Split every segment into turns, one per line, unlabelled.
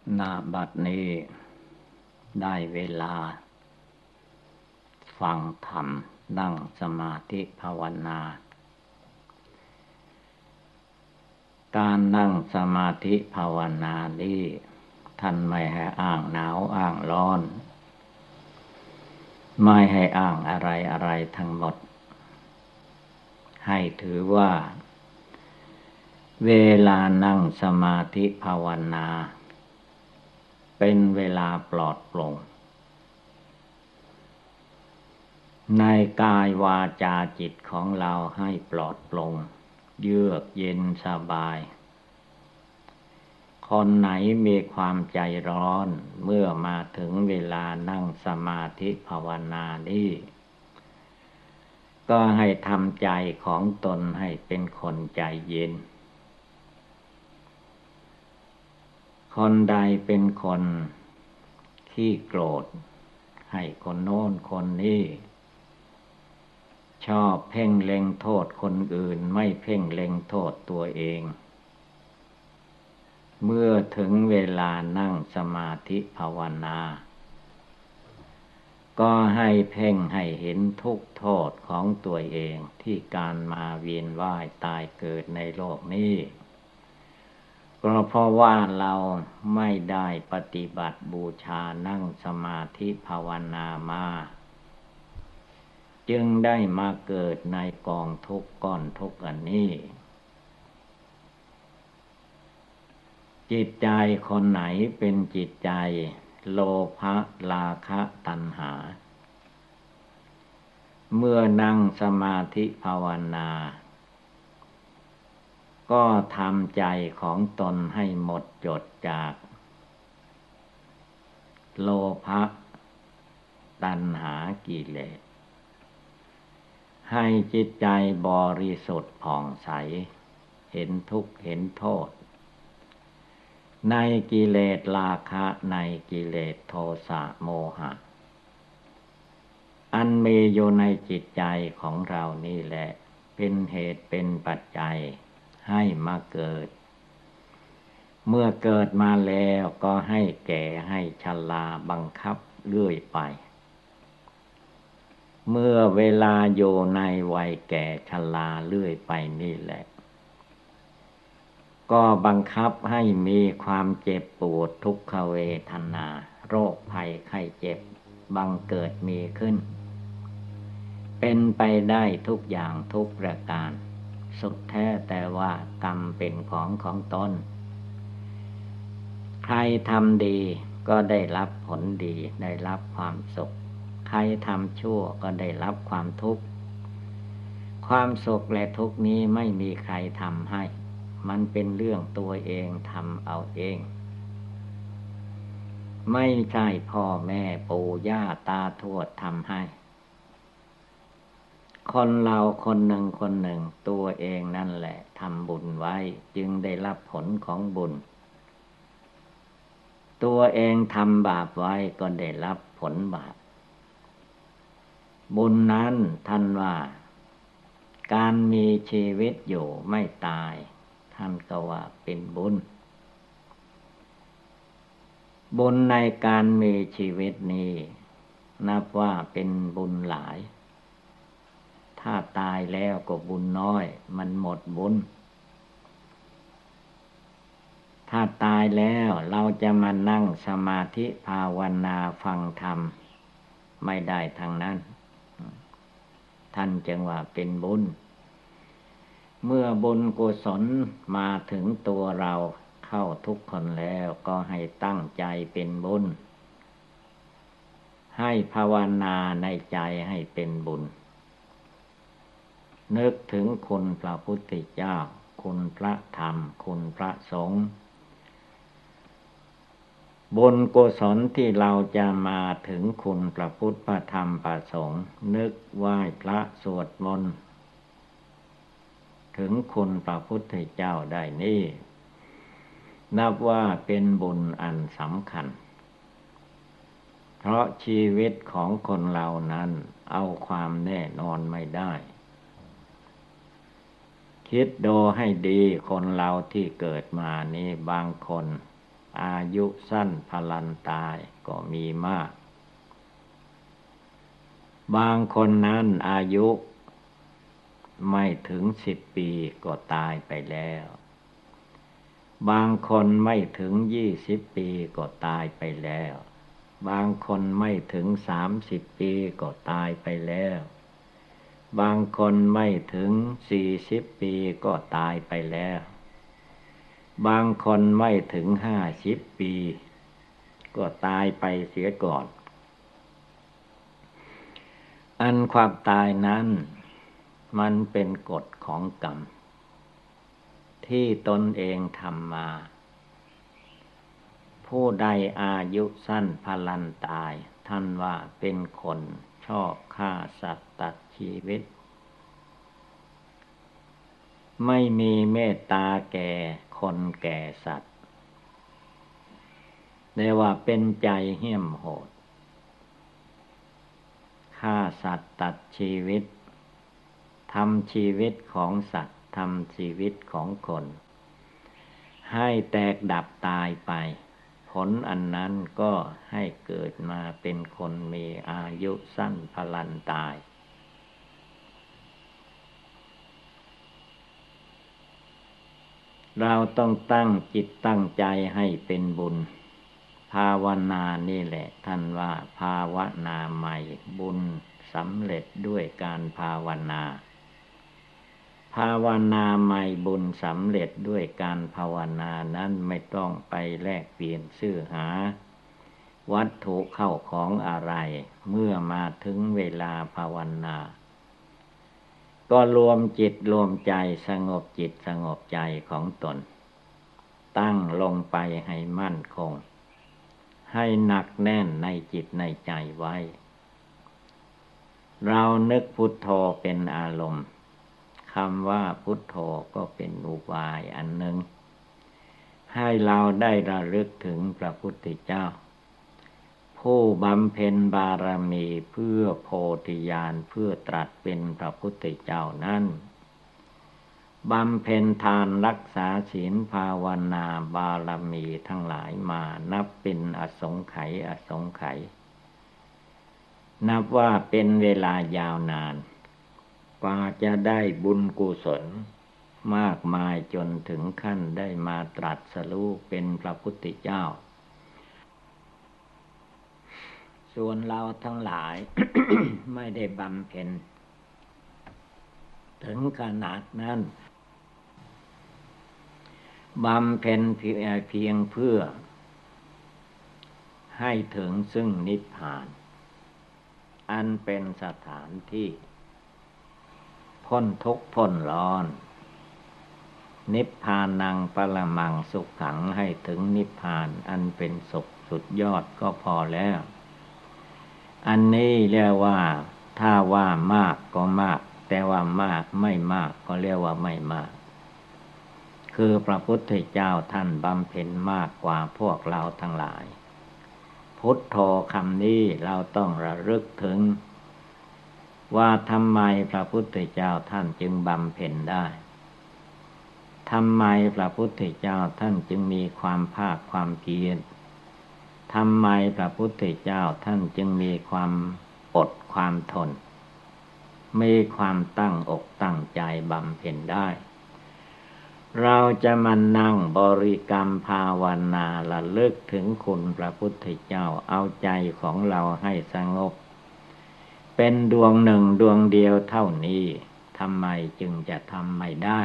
ณบัดนี้ได้เวลาฟังธรรมนั่งสมาธิภาวนาการนั่งสมาธิภาวนานี้ท่านไม่ให้อ้างหนาวอ้างร้อนไม่ให้อ้างอะไรอะไรทั้งหมดให้ถือว่าเวลานั่งสมาธิภาวนาเป็นเวลาปลอดโปร่งในกายวาจาจิตของเราให้ปลอดโปร่งเยือกเย็นสบายคนไหนมีความใจร้อนเมื่อมาถึงเวลานั่งสมาธิภาวนานี้ก็ให้ทำใจของตนให้เป็นคนใจเย็นคนใดเป็นคนขี้โกรธให้คนโน้นคนนี้ชอบเพ่งเล็งโทษคนอื่นไม่เพ่งเล็งโทษตัวเองเมื่อถึงเวลานั่งสมาธิภาวนาก็ให้เพ่งให้เห็นทุกโทษของตัวเองที่การมาเวียนว่ายตายเกิดในโลกนี้ก็เพราะว่าเราไม่ได้ปฏิบัติบูชานั่งสมาธิภาวนามาจึงได้มาเกิดในกองทุกข์ก้อนทุกข์อันนี้จิตใจคนไหนเป็นจิตใจโลภะราคะตัณหาเมื่อนั่งสมาธิภาวนาก็ทำใจของตนให้หมดจดจากโลภะตัณหากิเลสให้จิตใจบริสุทธิ์ผ่องใสเห็นทุกข์เห็นโทษในกิเลสราคะในกิเลสโทสะโมหะอันมีอยู่ในจิตใจของเรานี่แหละเป็นเหตุเป็นปัจจัยให้มาเกิดเมื่อเกิดมาแล้วก็ให้แก่ให้ชราบังคับเรื่อยไปเมื่อเวลาอยู่ในวัยแก่ชราเรื่อยไปนี่แหละก็บังคับให้มีความเจ็บปวดทุกขเวทนาโรคภัยไข้เจ็บบังเกิดมีขึ้นเป็นไปได้ทุกอย่างทุกประการสุดแท้แต่ว่ากรรมเป็นของตนใครทำดีก็ได้รับผลดีได้รับความสุขใครทำชั่วก็ได้รับความทุกข์ความสุขและทุกข์นี้ไม่มีใครทำให้มันเป็นเรื่องตัวเองทำเอาเองไม่ใช่พ่อแม่ปู่ย่าตาทวดทำให้คนเราคนหนึ่งคนหนึ่งตัวเองนั่นแหละทำบุญไว้จึงได้รับผลของบุญตัวเองทำบาปไว้ก็ได้รับผลบาปบุญนั้นท่านว่าการมีชีวิตอยู่ไม่ตายท่านก็ว่าเป็นบุญบุญในการมีชีวิตนี้นับว่าเป็นบุญหลายถ้าตายแล้วก็บุญน้อยมันหมดบุญถ้าตายแล้วเราจะมานั่งสมาธิภาวนาฟังธรรมไม่ได้ทางนั้นท่านจึงว่าเป็นบุญเมื่อบุญกุศลมาถึงตัวเราเข้าทุกคนแล้วก็ให้ตั้งใจเป็นบุญให้ภาวนาในใจให้เป็นบุญนึกถึงคุณพระพุทธเจ้าคุณพระธรรมคุณพระสงฆ์บุญกุศลที่เราจะมาถึงคุณพระพุทธพระธรรมพระสงฆ์นึกไหว้พระสวดมนต์ถึงคุณพระพุทธเจ้าได้นี่นับว่าเป็นบุญอันสำคัญเพราะชีวิตของคนเรานั้นเอาความแน่นอนไม่ได้คิดดูให้ดีคนเราที่เกิดมานี่บางคนอายุสั้นพลันตายก็มีมากบางคนนั้นอายุไม่ถึง10 ปีก็ตายไปแล้วบางคนไม่ถึง20 ปีก็ตายไปแล้วบางคนไม่ถึง30 ปีก็ตายไปแล้วบางคนไม่ถึง40 ปีก็ตายไปแล้วบางคนไม่ถึง50 ปีก็ตายไปเสียก่อนอันความตายนั้นมันเป็นกฎของกรรมที่ตนเองทำมาผู้ใดอายุสั้นพลันตายท่านว่าเป็นคนชอบฆ่าสัตว์ตัดชีวิตไม่มีเมตตาแก่คนแก่สัตว์เรียกว่าเป็นใจเหี้ยมโหดฆ่าสัตว์ตัดชีวิตทำชีวิตของสัตว์ทำชีวิตของคนให้แตกดับตายไปผลอันนั้นก็ให้เกิดมาเป็นคนมีอายุสั้นพลันตายเราต้องตั้งจิตตั้งใจให้เป็นบุญภาวนานี่แหละท่านว่าภาวนาใหม่บุญสำเร็จด้วยการภาวนาภาวนาใหม่บุญสำเร็จด้วยการภาวนานั้นไม่ต้องไปแลกเปลี่ยนซื้อหาวัตถุเข้าของอะไรเมื่อมาถึงเวลาภาวนาก็รวมจิตรวมใจสงบจิตสงบใจของตนตั้งลงไปให้มั่นคงให้หนักแน่นในจิตในใจไว้เรานึกพุทโธเป็นอารมณ์คำว่าพุทโธก็เป็นอุบายอันหนึ่งให้เราได้ระลึกถึงพระพุทธเจ้าผู้บำเพ็ญบารมีเพื่อโพธิญาณเพื่อตรัสเป็นพระพุทธเจ้านั้นบำเพ็ญทานรักษาศีลภาวนาบารมีทั้งหลายมานับเป็นอสงไขยอสงไขยนับว่าเป็นเวลายาวนานกว่าจะได้บุญกุศลมากมายจนถึงขั้นได้มาตรัสรู้เป็นพระพุทธเจ้าส่วนเราทั้งหลาย ไม่ได้บำเพ็ญถึงขนาดนั้นบำเพ็ญเพียงเพื่อให้ถึงซึ่งนิพพานอันเป็นสถานที่พ้นทุกข์พ้นร้อนนิพพานังปรมังสุขขังให้ถึงนิพพานอันเป็นสุขสุดยอดก็พอแล้วอันนี้เรียกว่าถ้าว่ามากก็มากแต่ว่ามากไม่มากก็เรียกว่าไม่มากคือพระพุทธเจ้าท่านบำเพ็ญมากกว่าพวกเราทั้งหลายพุทโธคำนี้เราต้องระลึกถึงว่าทำไมพระพุทธเจ้าท่านจึงบำเพ็ญได้ทำไมพระพุทธเจ้าท่านจึงมีความภาคความเพียรทำไมพระพุทธเจ้าท่านจึงมีความอดความทนมีความตั้งอกตั้งใจบำเพ็ญได้เราจะมานั่งบริกรรมภาวนาระลึกถึงคุณพระพุทธเจ้าเอาใจของเราให้สงบเป็นดวงหนึ่งดวงเดียวเท่านี้ทำไมจึงจะทำไม่ได้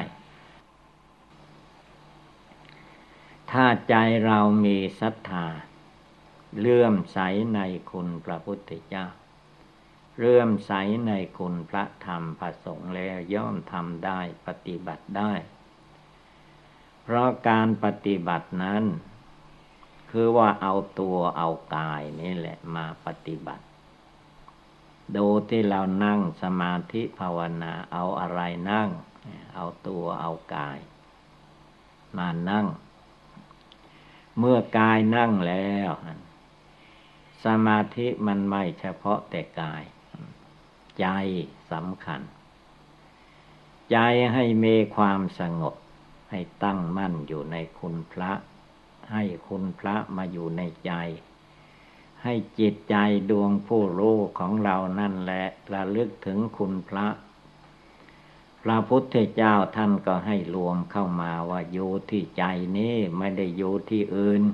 ถ้าใจเรามีศรัทธาเลื่อมใสในคุณพระพุทธเจ้าเลื่อมใสในคุณพระธรรมพระสงฆ์แล้วย่อมทำได้ปฏิบัติได้เพราะการปฏิบัตินั้นคือว่าเอาตัวเอากายนี่แหละมาปฏิบัติดูที่เรานั่งสมาธิภาวนาเอาอะไรนั่งเอาตัวเอากายมานั่งเมื่อกายนั่งแล้วสมาธิมันไม่เฉพาะแต่กายใจสำคัญใจให้มีความสงบให้ตั้งมั่นอยู่ในคุณพระให้คุณพระมาอยู่ในใจให้จิตใจดวงผู้รู้ของเรานั่นแหละระลึกถึงคุณพระพระพุทธเจ้าท่านก็ให้รวมเข้ามาว่าอยู่ที่ใจนี้ไม่ได้อยู่ที่อื่น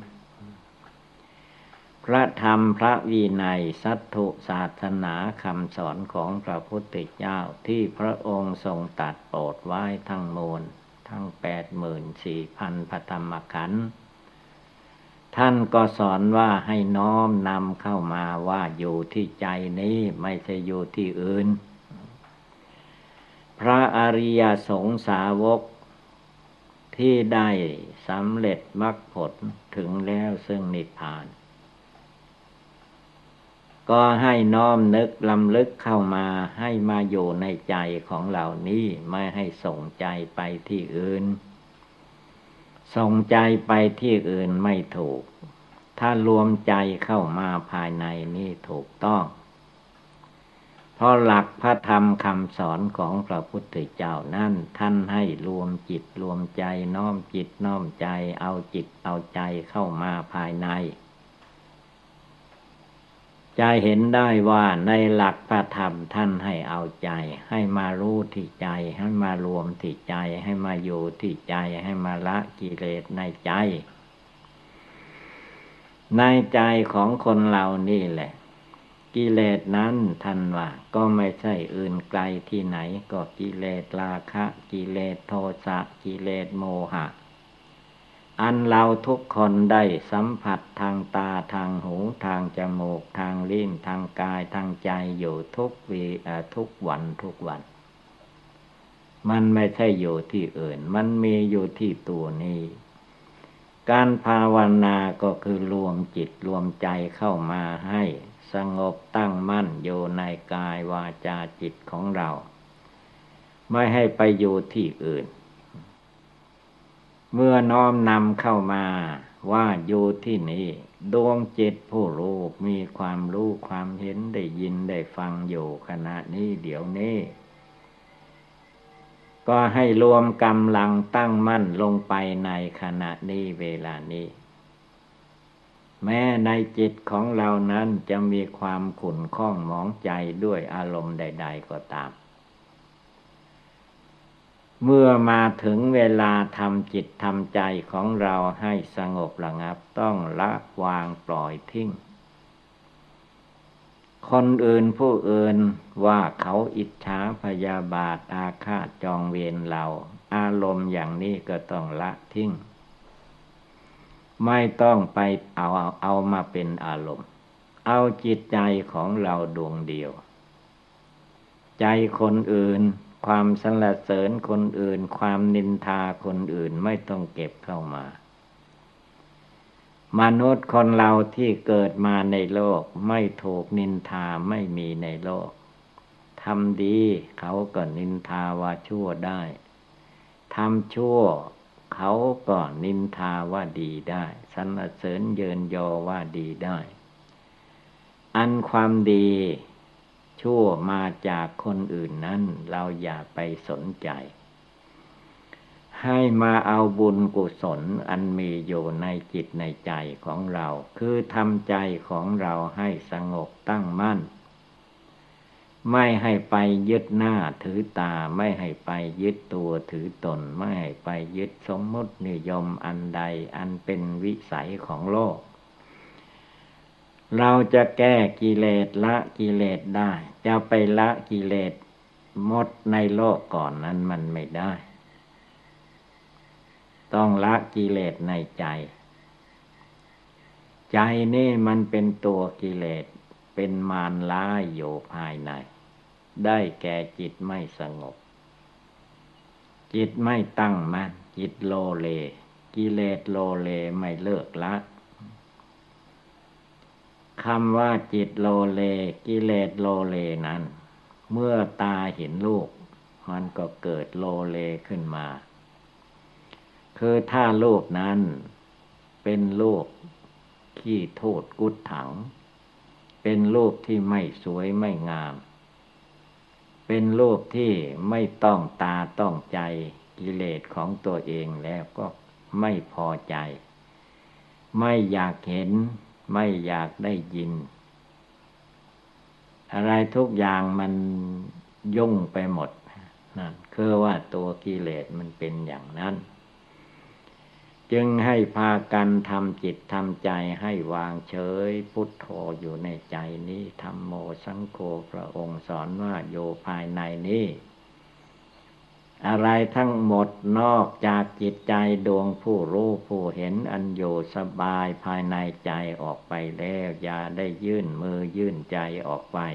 พระธรรมพระวินัยสัทธุศาสนาคำสอนของพระพุทธเจ้าที่พระองค์ทรงตรัสโปรดไว้ทั้งมวลทั้ง84,000 พระธรรมขันธ์ท่านก็สอนว่าให้น้อมนำเข้ามาว่าอยู่ที่ใจนี้ไม่ใช่อยู่ที่อื่นพระอริยสงสาวกที่ได้สำเร็จมรรคผลถึงแล้วซึ่งนิพพานก็ให้น้อมนึกลำลึกเข้ามาให้มาอยู่ในใจของเหล่านี้ไม่ให้ส่งใจไปที่อื่นส่งใจไปที่อื่นไม่ถูกถ้ารวมใจเข้ามาภายในนี่ถูกต้องเพราะหลักพระธรรมคำสอนของพระพุทธเจ้านั้นท่านให้รวมจิตรวมใจน้อมจิตน้อมใจเอาจิตเอาใจเข้ามาภายในจะเห็นได้ว่าในหลักพระธรรมท่านให้เอาใจให้มารู้ที่ใจให้มารวมที่ใจให้มาอยู่ที่ใจให้มาละกิเลสในใจในใจของคนเรานี่แหละกิเลสนั้นท่านว่าก็ไม่ใช่อื่นไกลที่ไหนก็กิเลสราคะกิเลสโทสะกิเลสโมหะอันเราทุกคนได้สัมผัสทางตาทางหูทางจมูกทางลิ้นทางกายทางใจอยู่ทุกวันมันไม่ใช่อยู่ที่อื่นมันมีอยู่ที่ตัวนี้การภาวนาก็คือรวมจิตรวมใจเข้ามาให้สงบตั้งมั่นอยู่ในกายวาจาจิตของเราไม่ให้ไปอยู่ที่อื่นเมื่อน้อมนำเข้ามาว่าอยู่ที่นี่ดวงจิตผู้รู้มีความรู้ความเห็นได้ยินได้ฟังอยู่ขณะนี้เดี๋ยวนี้ก็ให้รวมกำลังตั้งมั่นลงไปในขณะนี้เวลานี้แม้ในจิตของเรานั้นจะมีความขุ่นข้องหมองใจด้วยอารมณ์ใดๆก็ตามเมื่อมาถึงเวลาทำจิตทำใจของเราให้สงบระงับต้องละวางปล่อยทิ้งคนอื่นผู้อื่นว่าเขาอิจฉาพยาบาทอาฆาตจองเวรเราอารมณ์อย่างนี้ก็ต้องละทิ้งไม่ต้องไปเอามาเป็นอารมณ์เอาจิตใจของเราดวงเดียวใจคนอื่นความสรรเสริญคนอื่นความนินทาคนอื่นไม่ต้องเก็บเข้ามามนุษย์คนเราที่เกิดมาในโลกไม่ถูกนินทาไม่มีในโลกทำดีเขาก็นินทาว่าชั่วได้ทำชั่วเขาก็นินทาว่าดีได้สรรเสริญเยินยอว่าดีได้อันความดีชั่วมาจากคนอื่นนั้นเราอย่าไปสนใจให้มาเอาบุญกุศลอันมีอยู่ในจิตในใจของเราคือทำใจของเราให้สงบตั้งมั่นไม่ให้ไปยึดหน้าถือตาไม่ให้ไปยึดตัวถือตนไม่ให้ไปยึดสมมตินิยมอันใดอันเป็นวิสัยของโลกเราจะแก้กิเลสละกิเลสได้จะไปละกิเลสหมดในโลกก่อนนั้นมันไม่ได้ต้องละกิเลสในใจใจนี่มันเป็นตัวกิเลสเป็นมารร้ายอยู่ภายในได้แก่จิตไม่สงบจิตไม่ตั้งมั่นจิตโลเลกิเลสโลเลไม่เลิกละคำว่าจิตโลเลกิเลสโลเลนั้นเมื่อตาเห็นรูปมันก็เกิดโลเลขึ้นมาคือถ้ารูปนั้นเป็นรูปขี้โทษกุดถังเป็นรูปที่ไม่สวยไม่งามเป็นรูปที่ไม่ต้องตาต้องใจกิเลสของตัวเองแล้วก็ไม่พอใจไม่อยากเห็นไม่อยากได้ยินอะไรทุกอย่างมันยุ่งไปหมดนั่นคือว่าตัวกิเลสมันเป็นอย่างนั้นจึงให้พากันทำจิตทำใจให้วางเฉยพุทโธอยู่ในใจนี้ธัมโมสังโฆพระองค์สอนว่าโยภายในนี้อะไรทั้งหมดนอกจากจิตใจดวงผู้รู้ผู้เห็นอันอยู่สบายภายในใจออกไปแล้วอย่าได้ยื่นมือยื่นใจออกไป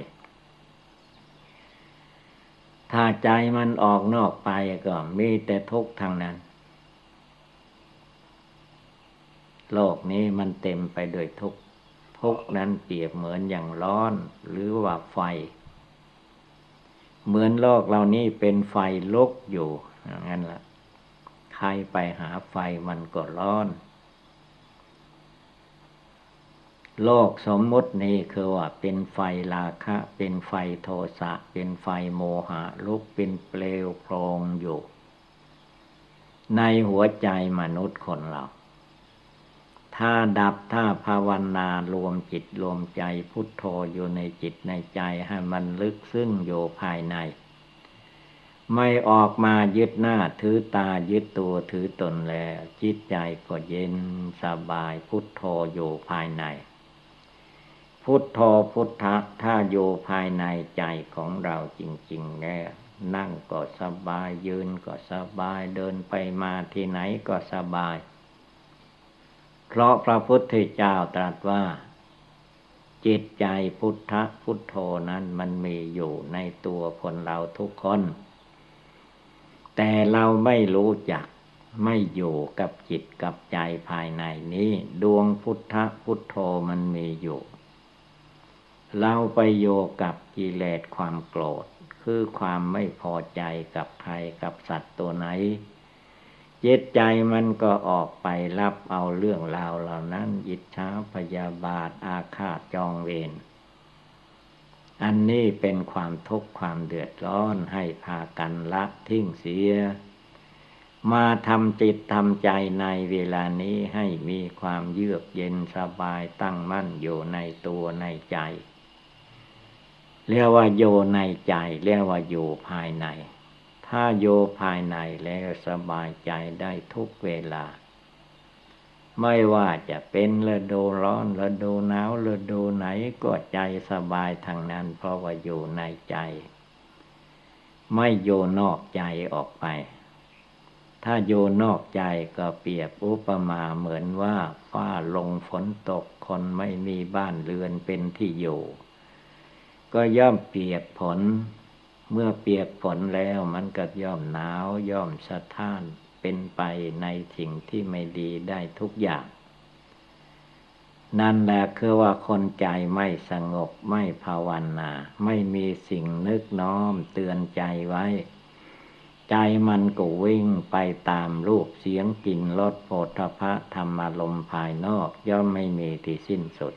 ถ้าใจมันออกนอกไปก็มีแต่ทุกข์ทางนั้นโลกนี้มันเต็มไปด้วยทุกข์ทุกข์นั้นเปรียบเหมือนอย่างร้อนหรือว่าไฟเหมือนโลกเรานี้เป็นไฟลุกอยู่อย่างนั้นล่ะใครไปหาไฟมันก็ร้อนโลกสมมุตินี้คือว่าเป็นไฟราคะเป็นไฟโทสะเป็นไฟโมหะลุกเป็นเปลวโพลงอยู่ในหัวใจมนุษย์คนเราถ้าดับถ้าภาวนารวมจิตรวมใจพุทโธอยู่ในจิตในใจให้มันลึกซึ้งอยู่ภายในไม่ออกมายึดหน้าถือตายึดตัวถือตนแล้วจิตใจก็เย็นสบายพุทโธอยู่ภายในพุทโธพุทธะถ้าอยู่ภายในใจของเราจริงๆแล้วนั่งก็สบายยืนก็สบายเดินไปมาที่ไหนก็สบายเพราะพระพุทธเจ้าตรัสว่าจิตใจพุทธะพุทโธนั้นมันมีอยู่ในตัวคนเราทุกคนแต่เราไม่รู้จักไม่อยู่กับจิตกับใจภายในนี้ดวงพุทธะพุทโธมันมีอยู่เราไปโยกับกิเลสความโกรธคือความไม่พอใจกับใครกับสัตว์ตัวไหนจิตใจมันก็ออกไปรับเอาเรื่องราวเหล่านั้นอิจฉาพยาบาทอาฆาตจองเวรอันนี้เป็นความทุกข์ความเดือดร้อนให้พากันละทิ้งเสียมาทำจิตทำใจในเวลานี้ให้มีความเยือกเย็นสบายตั้งมั่นอยู่ในตัวในใจเรียกว่าอยู่ในใจเรียกว่าอยู่ภายในถ้าอยู่ภายในแล้วสบายใจได้ทุกเวลาไม่ว่าจะเป็นฤดูร้อนฤดูหนาวฤดูไหนก็ใจสบายทางนั้นเพราะว่าอยู่ในใจไม่อยู่นอกใจออกไปถ้าอยู่นอกใจก็เปรียบอุปมาเหมือนว่าฟ้าลงฝนตกคนไม่มีบ้านเรือนเป็นที่อยู่ก็ย่อมเปียกฝนเมื่อเปียกฝนแล้วมันก็ย่อมหนาวย่อมสะท้านเป็นไปในสิ่งที่ไม่ดีได้ทุกอย่างนั่นแหละคือว่าคนใจไม่สงบไม่ภาวนาไม่มีสิ่งนึกน้อมเตือนใจไว้ใจมันก็วิ่งไปตามรูปเสียงกลิ่นรสโผฏฐัพพะธรรมารมณ์ภายนอกย่อมไม่มีที่สิ้นสุด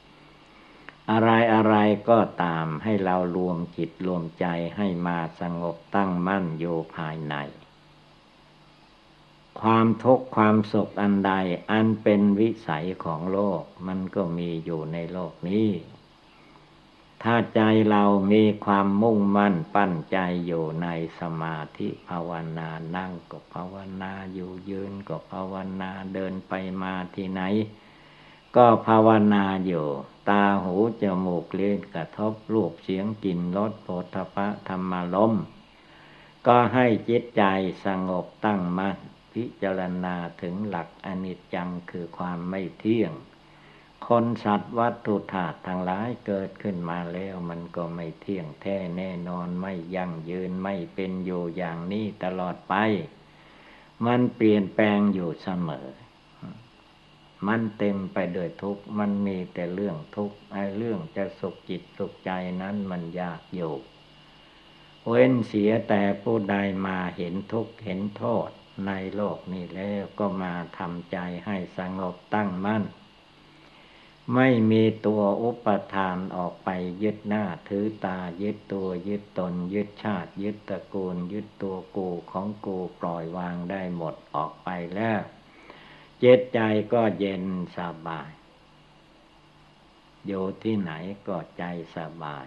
อะไรก็ตามให้เรารวมจิตรวมใจให้มาสงบตั้งมั่นอยู่ภายในความทุกข์ความสุขอันใดอันเป็นวิสัยของโลกมันก็มีอยู่ในโลกนี้ถ้าใจเรามีความมุ่งมั่นปั้นใจอยู่ในสมาธิภาวนานั่งก็ภาวนาอยู่ยืนก็ภาวนาเดินไปมาที่ไหนก็ภาวนาอยู่ตาหูจมูกลิ้นกระทบรูปเสียงกลิ่นรสโผฏฐัพพะธรรมารมณ์ก็ให้จิตใจสงบตั้งมั่นพิจารณาถึงหลักอนิจจังคือความไม่เที่ยงคนสัตว์วัตถุธาตุทั้งหลายเกิดขึ้นมาแล้วมันก็ไม่เที่ยงแท้แน่นอนไม่ยั่งยืนไม่เป็นอยู่อย่างนี้ตลอดไปมันเปลี่ยนแปลงอยู่เสมอมันเต็มไปด้วยทุกข์มันมีแต่เรื่องทุกข์ไอ้เรื่องจะสุขจิตสุขใจนั้นมันยากอยู่เว้นเสียแต่ผู้ใดมาเห็นทุกข์เห็นโทษในโลกนี้แล้วก็มาทำใจให้สงบตั้งมั่นไม่มีตัวอุปทานออกไปยึดหน้าถือตายึดตัวยึดตนยึดชาติยึดตระกูลยึดตัวกูของกูปล่อยวางได้หมดออกไปแล้วจิตใจก็เย็นสบายอยู่ที่ไหนก็ใจสบาย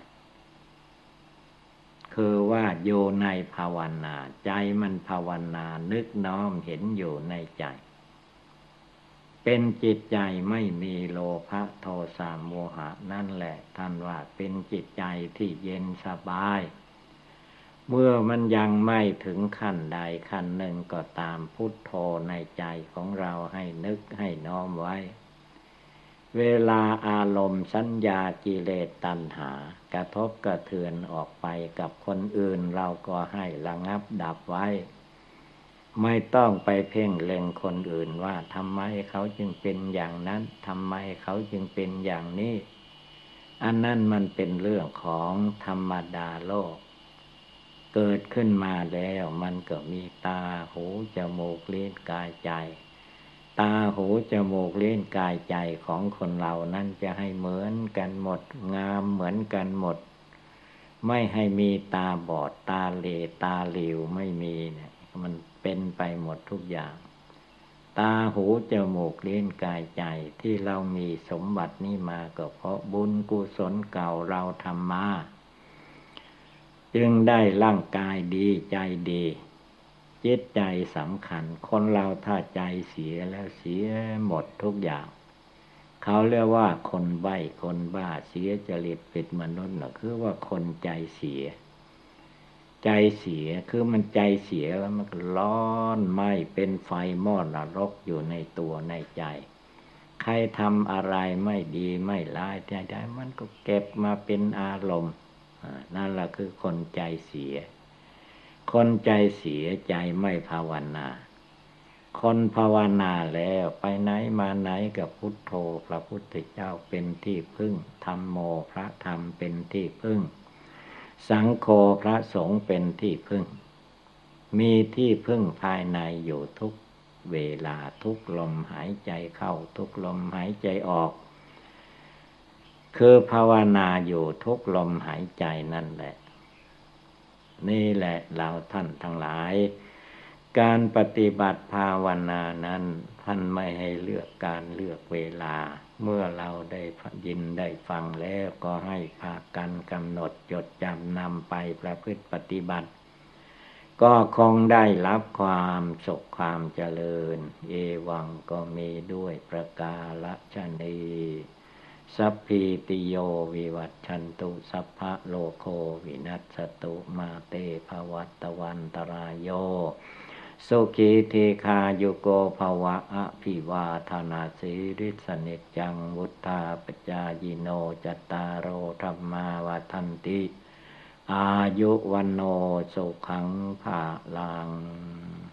คือว่าอยู่ในภาวนาใจมันภาวนานึกน้อมเห็นอยู่ในใจเป็นจิตใจไม่มีโลภะโทสะโมหะนั่นแหละท่านว่าเป็นจิตใจที่เย็นสบายเมื่อมันยังไม่ถึงขั้นใดขั้นหนึ่งก็ตามพุทโธในใจของเราให้นึกให้น้อมไว้เวลาอารมณ์สัญญากิเลสตัณหากระทบกระเทือนออกไปกับคนอื่นเราก็ให้ระงับดับไว้ไม่ต้องไปเพ่งเล็งคนอื่นว่าทำไมเขาจึงเป็นอย่างนั้นทำไมเขาจึงเป็นอย่างนี้อันนั้นมันเป็นเรื่องของธรรมดาโลกเกิดขึ้นมาแล้วมันก็มีตาหูจมูกลิ้นกายใจตาหูจมูกลิ้นกายใจของคนเรานั้นจะให้เหมือนกันหมดงามเหมือนกันหมดไม่ให้มีตาบอดตาเหลตาหลิวไม่มีเนี่ยมันเป็นไปหมดทุกอย่างตาหูจมูกลิ้นกายใจที่เรามีสมบัตินี้มาก็เพราะบุญกุศลเก่าเราทำมาจึงได้ร่างกายดีใจดีจิตใจสำคัญคนเราถ้าใจเสียแล้วเสียหมดทุกอย่างเขาเรียกว่าคนใบ้คนบ้าเสียจริตเป็นมนุษย์น่ะคือว่าคนใจเสียใจเสียคือมันใจเสียแล้วมันก็ร้อนไหม้เป็นไฟหม้อนรกอยู่ในตัวในใจใครทำอะไรไม่ดีไม่ร้ายใดๆมันก็เก็บมาเป็นอารมณ์นั่นแหละคือคนใจเสียคนใจเสียใจไม่ภาวนาคนภาวนาแล้วไปไหนมาไหนกับพุทโธพระพุทธเจ้าเป็นที่พึ่งธัมโมพระธรรมเป็นที่พึ่งสังโฆพระสงฆ์เป็นที่พึ่งมีที่พึ่งภายในอยู่ทุกเวลาทุกลมหายใจเข้าทุกลมหายใจออกคือภาวนาอยู่ทุกลมหายใจนั่นแหละนี่แหละเราท่านทั้งหลายการปฏิบัติภาวนานั้นท่านไม่ให้เลือกการเลือกเวลาเมื่อเราได้ยินได้ฟังแล้วก็ให้พากันกำหนดจดจำนำไปประพฤติปฏิบัติก็คงได้รับความสุขความเจริญเอวังก็มีด้วยประกาศนีสัพพิติโยวิวัตชันตุสัพพะโลโควินัสสตุมาเตภวัตวันตรายโยสุขีเทคายุโกภวะอภิวาทนาสิริสนิจจังวุธาปจายิโนจตารโอธรรมาวาทันติอายุวันโนสุขังภาลัง